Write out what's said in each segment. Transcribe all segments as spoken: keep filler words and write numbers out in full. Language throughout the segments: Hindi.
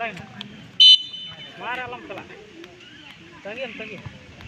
मार आलम चला तगिन तगिन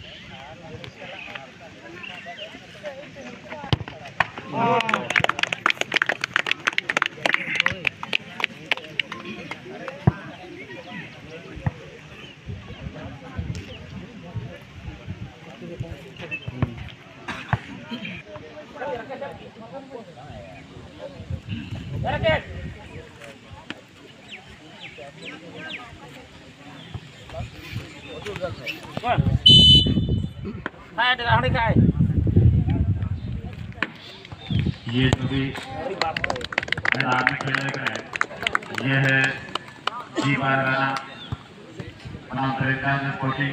ये जो भी मैदान में खेले गए ये है जी बारगाना स्पोर्टिंग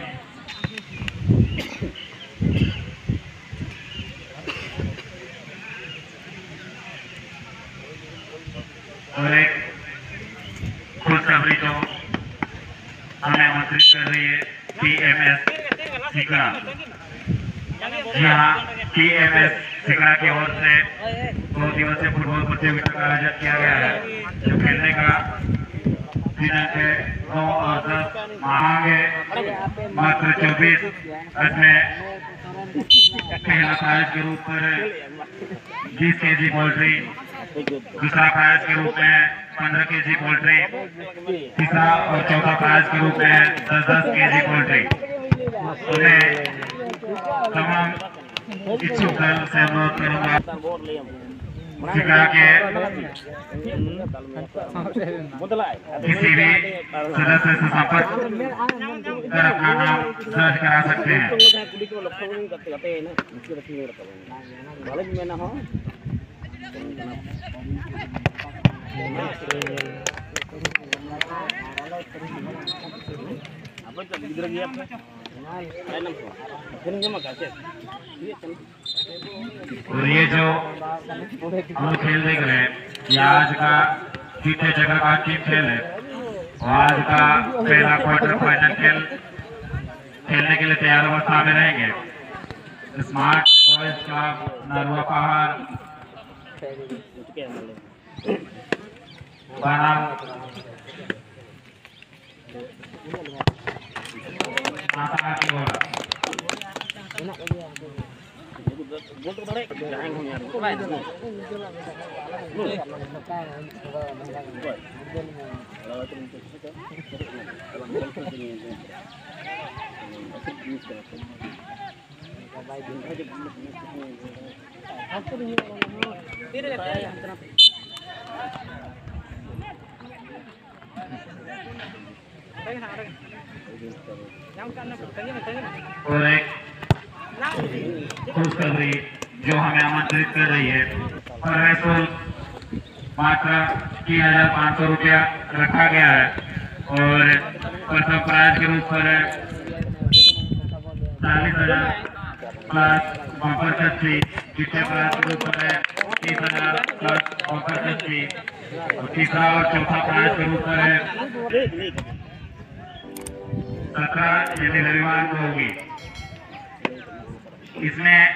और एक खुशखबरी जो हमें आमंत्रित कर रही है टी एम एस सिकड़ा। जी हाँ, टी एम एस सिकड़ा की ओर से दो दिवसीय फुटबॉल प्रतियोगिता का आयोजन किया गया है, जो खेलने का दिनांक नौ और दस माह मात्र चौबीस में पहला प्राइज के रूप में बीस के जी पोल्ट्री, दूसरा प्राइज के रूप में पंद्रह के जी पोल्ट्री, तीसरा और चौथा प्राइज के रूप में दस दस के जी पोल्ट्री। उन्हें तमाम इच्छुक दल से अनुरोध करूंगा सिकड़ा के किसी भी सदस्य से संपर्क कर अपना नाम दर्ज करा सकते हैं। और ये जो हम खेल देख रहे हैं ये आज का तीसरे जगह का अंतिम खेल है और आज का पहला क्वार्टर फाइनल खेल खेलने के लिए तैयार अवस्था में रहेंगे स्मार्ट बॉयज क्लब नरवा पहाड़ और एक खुशखबरी जो हमें आमंत्रित कर रही है प्रवेश शुल्क मात्र तीन हजार पाँच सौ रुपया रखा गया है और प्रथम प्राइज के रूप पर चालीस हजार प्लस बम्पर कच्ची, द्वितीय प्राइज के रूप पर तीस हजार प्लस बम्पर कच्ची और तीसरा और चौथा प्राइज के रूप पर सत्रह यदि रविवार को होगी। इसमें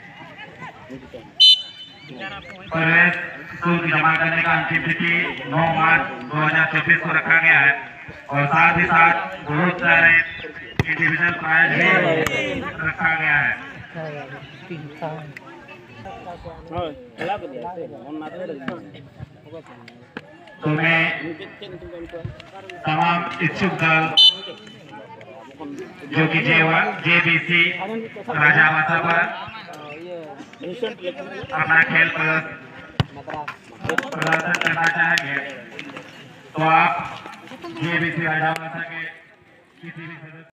प्रवेश शुल्क जमा करने का अंतिम तिथि नौ मार्च दो हजार चौबीस को रखा गया है और साथ ही साथ बहुत सारे इंडिविजुअल प्राइज भी रखा गया है। तो मैं तमाम इच्छुक दल जो कि जे बी सी राजावासा पर अपना खेल प्रदर्शन करना चाहेंगे तो आप जे बी सी राजावासा के किसी भी सदस्य